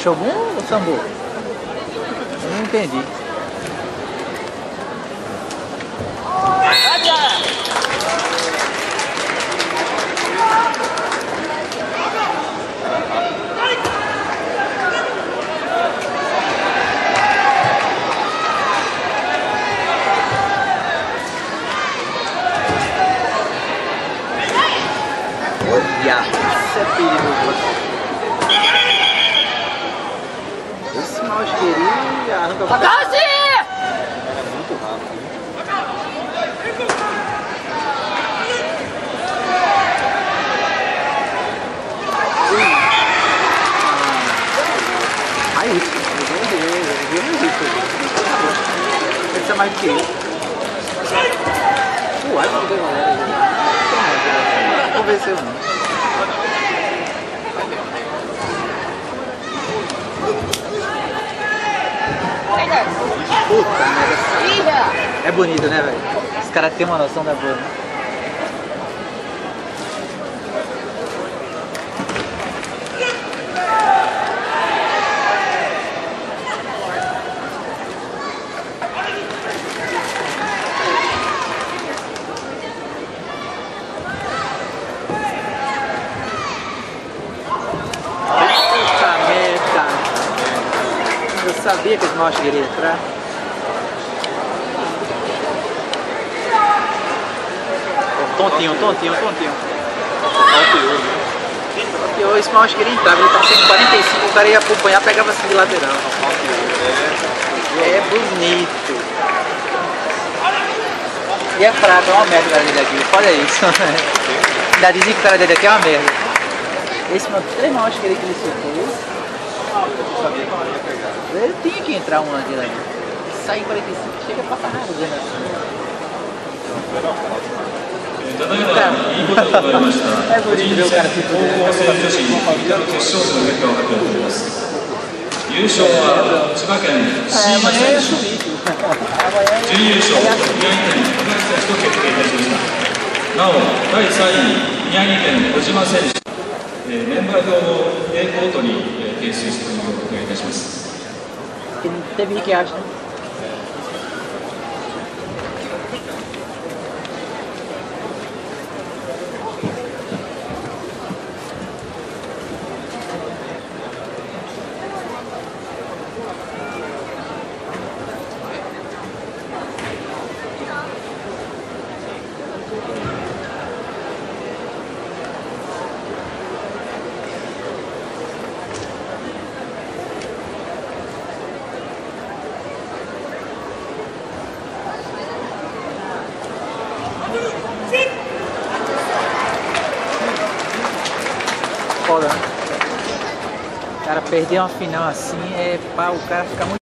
Shogun ou Sambo? Eu não entendi. Olha, isso é perigoso. Esse Maosqueri arranca a boca. É muito rápido. Ai, isso. Eu vi mais isso. Deve ser mais do que isso. Uai, não tem galera. Vamos ver se eu não. Puta merda. É bonito, né, velho? Os caras têm uma noção da boa, né? Puta merda. Eu sabia que os maus queriam entrar. Tontinho. Esse mal queria entrar, ele tá 145, o cara ia acompanhar, pegava assim de lateral. É bonito. E é fraco, é uma merda o cara dele aqui, olha isso. Ainda dizem que o cara dele aqui é uma merda. Esse meu 3 mal que ele soltou. Ele tinha que entrar um aqui lá. Sai em 45, chega pra caralho, vendo assim. É bonito ver o cara se fuder. 優勝は千葉県新町選手、準優勝宮城県小林選手と決定いたしました。なお第3位宮城県小島選手、メンバー表を A コートに提出してお願いいたします。Teve que acha. Foda, né? O cara perder uma final assim é para o cara ficar muito